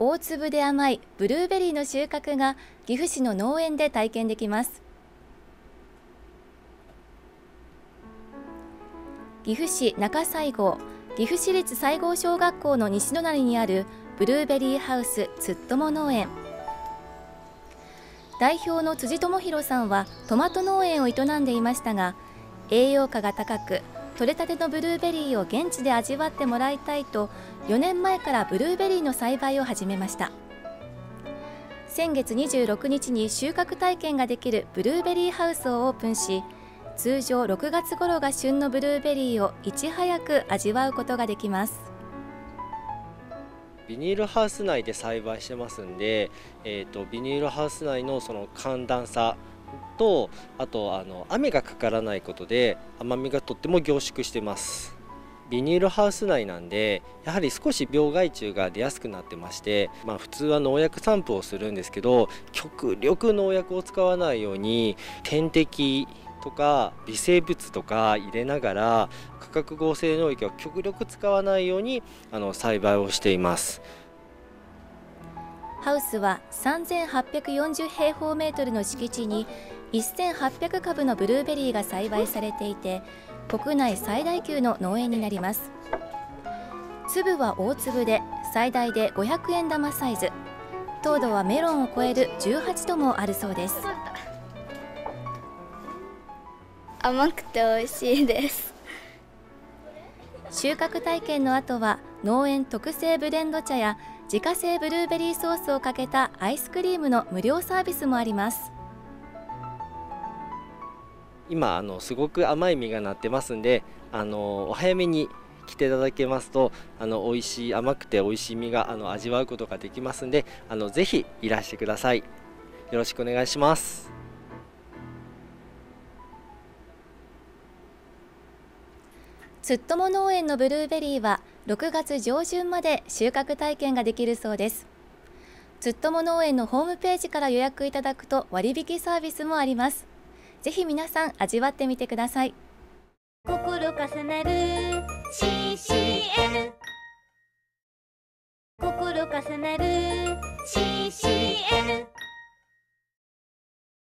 大粒で甘いブルーベリーの収穫が岐阜市の農園で体験できます。岐阜市中西郷岐阜市立西郷小学校の西隣にあるブルーベリーハウスつっとも農園。代表の辻智弘さんはトマト農園を営んでいましたが、栄養価が高く採れたてのブルーベリーを現地で味わってもらいたいと4年前からブルーベリーの栽培を始めました。先月26日に収穫体験ができるブルーベリーハウスをオープンし、通常6月頃が旬のブルーベリーをいち早く味わうことができます。 ビニールハウス内で栽培してますんで、ビニールハウス内のその寒暖差と、あと雨がかからないことで甘みがとっても凝縮してます。ビニールハウス内なんで、やはり少し病害虫が出やすくなってまして、普通は農薬散布をするんですけど、極力農薬を使わないように点滴とか微生物とか入れながら、価格合成農薬を極力使わないように栽培をしています。 ハウスは3840平方メートルの敷地に1800株のブルーベリーが栽培されていて、国内最大級の農園になります。粒は大粒で最大で500円玉サイズ、糖度はメロンを超える18度もあるそうです。 甘くて美味しいです。 収穫体験の後は農園特製ブレンド茶や自家製ブルーベリーソースをかけたアイスクリームの無料サービスもあります。 今すごく甘い実がなってますんで、お早めに来ていただけますと美味しい、甘くて美味しい実が味わうことができますんで、ぜひいらしてください。よろしくお願いします。 つっとも農園のブルーベリーは6月上旬まで収穫体験ができるそうです。つっとも農園のホームページから予約いただくと割引サービスもあります。ぜひ皆さん味わってみてください。 心重ねる CCL 心重ねる